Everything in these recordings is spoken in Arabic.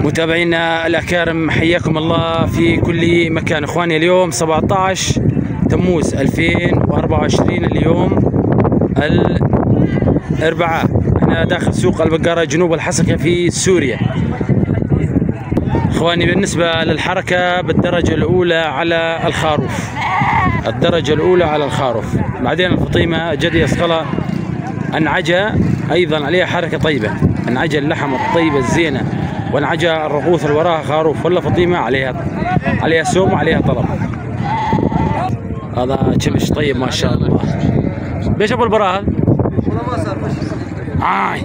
متابعينا الأكارم حياكم الله في كل مكان. اخواني اليوم 17 تموز 2024، اليوم الأربعاء. احنا داخل سوق البقرة جنوب الحسكة في سوريا. اخواني بالنسبة للحركة بالدرجة الأولى على الخروف، الدرجة الأولى على الخروف. بعدين الفطيمة جدي أسقلة أنعجة أيضا عليها حركة طيبة، أنعجة اللحم الطيبة الزينة، وانعجة الرغوث اللي وراها خروف ولا فطيمة عليها سوم وعليها طلب. هذا كبش طيب ما شاء الله. بيش ابو البراء هذا؟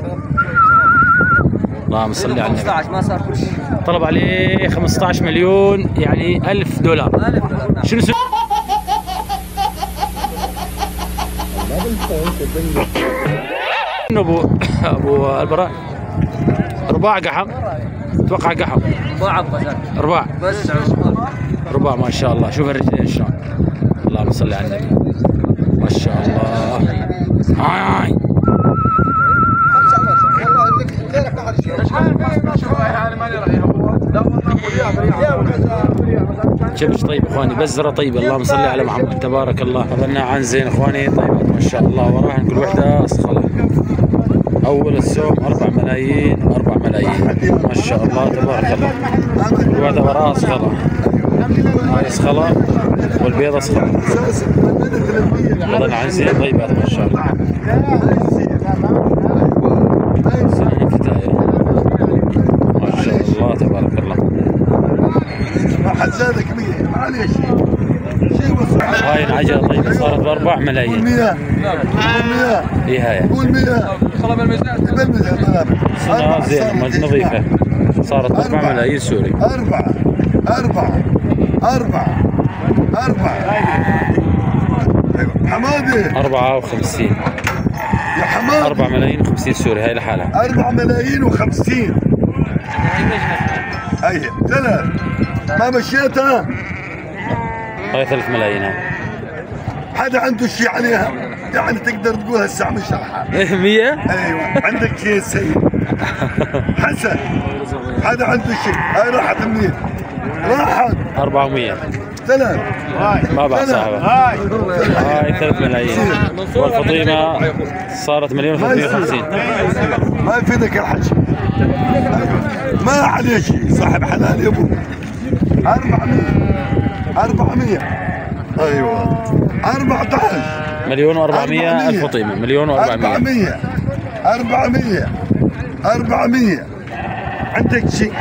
اللهم صل على النبي. 15 ما صار كل شيء. طلب عليه 15 مليون يعني $1000. شنو ابو البراء؟ رباع قحم، اتوقع قحم. رباع بس رباع ما شاء الله. شوف الرجلين شلون، اللهم صل على النبي ما شاء الله. هاي كبش طيب اخواني، بزره طيبه، اللهم صل على محمد تبارك الله. اظنها عن زين اخواني، طيبات ما شاء الله. وراهن كل وحده اصخله. اول السوم 4 ملايين، 4 ملايين ما شاء الله تبارك الله. كل وحده وراها اصخله، هاي اصخله والبيض اصخله. اظن عن زين طيبات ما شاء الله. سنة فتاية ما شاء الله تبارك الله. حزادك 100 معليش شيء وصل. هاي انعجة طيبة صارت ب4 ملايين. 100 اي هاي قول 100 خلاص بالميزان. سنة زين نظيفة صارت ب4 ملايين سوري. 4 حمادي 54 يا حمادي. 4 ملايين و50 سوري هاي لحالها. 4 ملايين و50. اي 3 ما مشيتها. هاي 3 ملايين هاي. حدا عنده شيء عليها يعني تقدر تقول هسه مش الحال. 100 ايوه عندك شيء سيء حسن. حدا عنده شيء. هاي راحت منين؟ راحت 400 3 ما بعد صاحبه. هاي 3 ملايين. والفطيمة صارت 1,350,000. ما يفيدك الحكي، ما عليه شيء. صاحب حلال يا ابو. 400 ايوه 14 مليون و400 الفطيمة. مليون و400. 400 عندك شيء.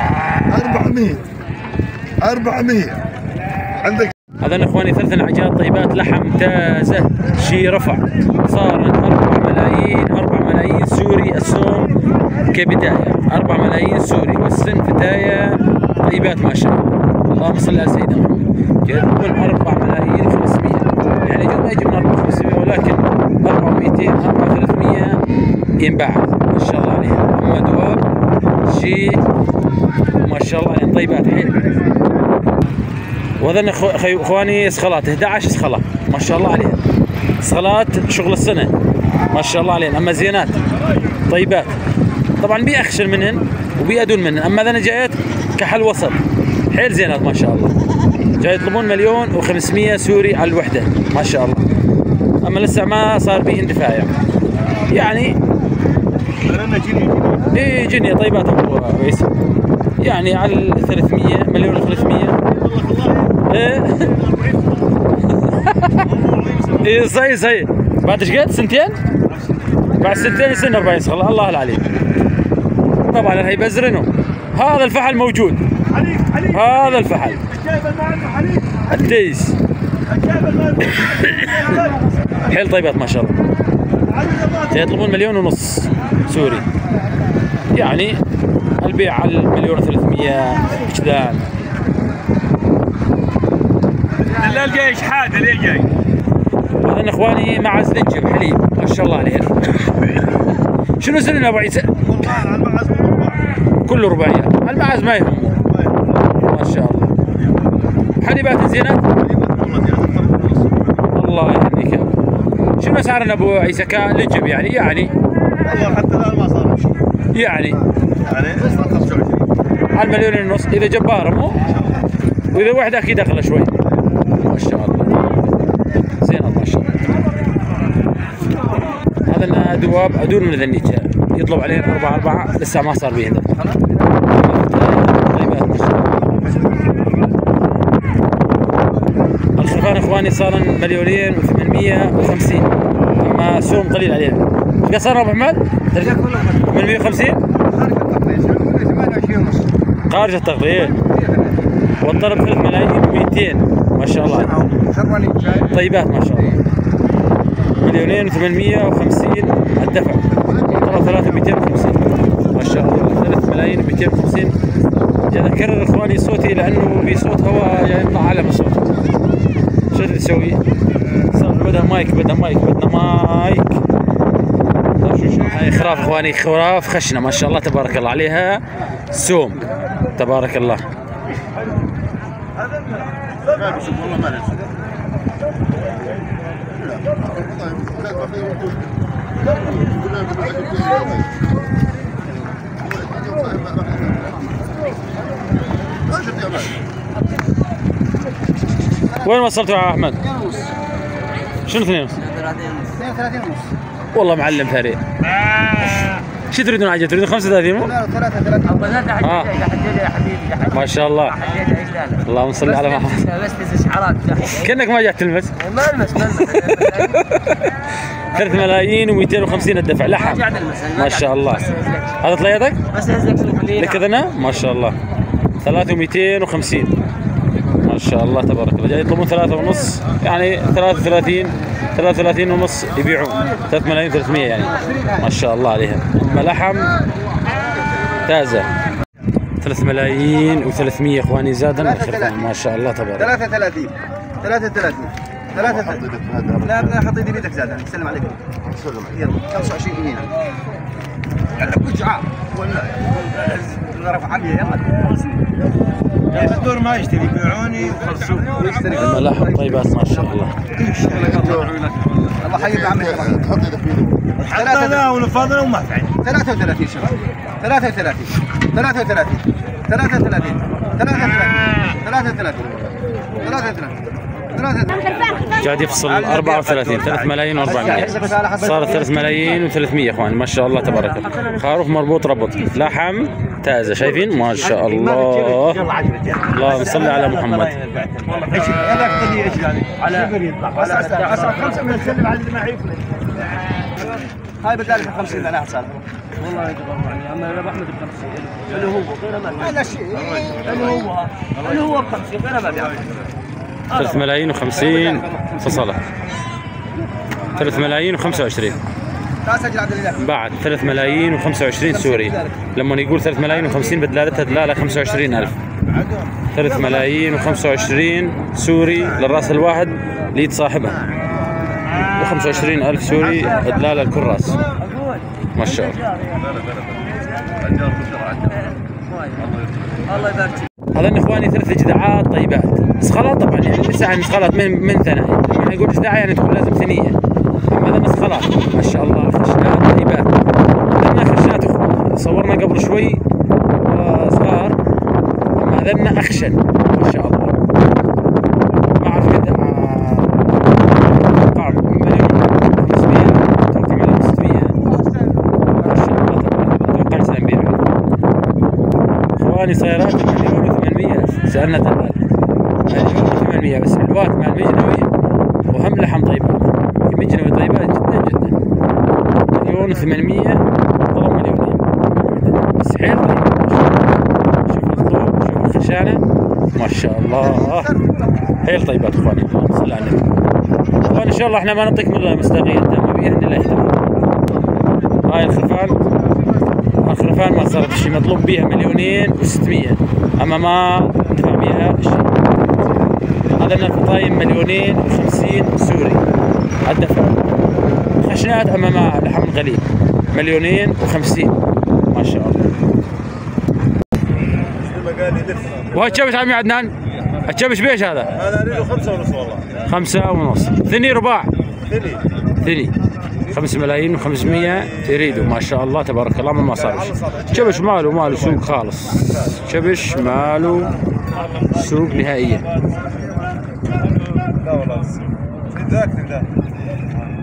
400 عندك. هذا اخواني 3 انعجات طيبات لحم تازه، شي رفع. صارت 4 ملايين، 4 ملايين سوري السوم كبداية. 4 ملايين سوري والسن فتاية طيبات ما شاء الله. اللهم صل على سيدنا محمد. يقول 4 ملايين و500 يعني قد ما يجي من 4,500 ولكن 4,200 4,300 ينباع ما شاء الله عليها. اما دواب شي ما شاء الله يعني طيبات حيل. وهذا اخواني اسخلات 11 اسخله ما شاء الله عليها. اسخلات شغل السنه ما شاء الله عليهم. اما زينات طيبات طبعا، بي اخشن منهن وبي ادون منهن. اما انا جايت كحل وسط حيل زينات ما شاء الله. جاي يطلبون 1,500,000 سوري على الوحده ما شاء الله. اما لسه ما صار بي اندفاع يعني ايه جنيه طيبات ابو عيسى يعني على 300 مليون و300. ايه صحيح. بعد ايش قد؟ سنتين؟ بعد سنتين يصير 40 اسخله. الله العليم. طبعا هي بزرنه. هذا الفحل موجود. هذا الفحل الديس حيل طيبات ما شاء الله. يطلبون 1,500,000 سوري يعني البيع على 1,300,000 كذا. دلال جاي شحاده ليه جاي؟ هذا اخواني معز لنجر حليب ما شاء الله عليه. شنو سنن ابو عيسى؟ كله رباعيات. المعز ما يهم ما شاء الله. حليبات زينات الله يهنيك. شنو اسعارنا ابو عيسى كلجب يعني والله حتى الان ما صار شيء يعني اصلا 25 على المليونين ونص اذا جباره مو، واذا وحده اكيد اغلى شوي. ما شاء الله زين ما شاء الله. هذا دواب ادون من ذنيتها يطلب عليهم 4 لسه ما صار بيهم طيبات ما شاء الله. الخرفان اخواني صار 1,850,000 اما سوم قليل عليهم. ايش صار ابو احمد؟ 850 خارج التغطيه والطلب 3,200,000 ما شاء الله. طيبات ما شاء الله. 2,850,000 الدفع والطلب 3,250 ما شاء الله. 3,250,000. جاي اكرر اخواني صوتي لانه بصوت هواء يعني يطلع اعلى من الصوت. شو تسوي؟ صار بدها مايك بدنا مايك. هاي خراف اخواني، خراف خشنه ما شاء الله تبارك الله عليها سوم تبارك الله. وين وصلتوا يا احمد؟ شنو 2.5؟ 32 ونص. والله معلم ثري. شو تريدون عجل؟ تريدون 35 مو؟ لا 3 يا حبيبي ما شاء الله. اللهم صل على محمد. بس اشعارات كأنك ما جاي تلمس. ما المس 3,250,000 الدفع لحم ما شاء الله. هذا طليتك؟ بس لك اذا ما شاء الله 3,250 ما شاء الله تبارك الله. جاي يطلبون 3.5 يعني 33 ونص يبيعون 3,300,000 يعني ما شاء الله عليها. لحم تازه 3,300,000 اخواني زادا الخرفان ما شاء الله تبارك. 33 لا حط يدي بيدك زاد. سلم عليكم. يلا 25 يمينك. يلا وجعه ولا نعرف عمي يلا الدور ما يشتري يبيعوني وخلصوا يشتري الملاحم طيبات ما شاء الله. الله حبيب عمي تحط يدك في يدك. حطينا ونفضنا وما فعل. 33 شباب 33 قاعد يفصل 34 3,400,000 صارت 3,300,000 اخوان ما شاء الله تبارك الله. خروف مربوط ربط لحم تازه شايفين ما شاء الله. اللهم صل على محمد. على 5 من السلم على اللي ما يعرفني. هاي بدالك 50 على حساب. والله يا جماعه اما ابو احمد ب 50 اللي هو غير ما لا شيء اللي هو ب 50 غير ما بيعرف. 3,050,000 فصلت 3,025,000 بعد 3,025,000 سوري. لما يقول 3,050,000 بدلالتها دلاله 25,000. 3,025,000 سوري للراس الواحد ليد صاحبها و25,000 سوري دلاله لكل راس ما شاء الله. الله يبارك. هذا اخواني 3 جدعات طيبات مسخلات طبعا يعني لسه عن مسخلات من ثنايا. لما يقول جدعه يعني تكون لازم ثنيه. اما هذا مسخلات ما شاء الله خشنات طيبات. هذا خشنات اخوان صورنا قبل شوي صغار اما هذا اخشن ما شاء الله. ما اعرف قد اتوقع 1,500,000 اتوقع 1,600,000 ما شاء الله اتوقع سنبيعها اخواني. سيارات 1,800,000 سالنا دلال 1,800,000 بس حلوات مع المجنوي وهم لحم طيبات. المجنوي طيبات جدا جدا 1,800,000 طلب 2,000,000 بس حيل طيب. شوف الطول شوف الخشانه ما شاء الله حيل طيبات اخواني. اللهم صل على النبي. اخوان ان شاء الله احنا ما نعطيكم الا المصداقيه التامه باذن الله تعالى. هاي الخرفان ما صارت شيء مطلوب بيها 2,600,000 اما ما دفع بيها شيء. هذا لنا الفطايم 2,50,000 سوري الدفع. خشنات اما ما لحم غليل 2,50,000 ما شاء الله. وهذا الشبش عمي عدنان الشبش بيش هذا؟ هذا ريله 5 ونص والله. 5 ونص. ثني رباع؟ ثني 5 ملايين و500 يريدوا ما شاء الله تبارك الله ما صارش. شبش ماله سوق خالص، شبش ماله سوق نهائيا. لا والله ذاك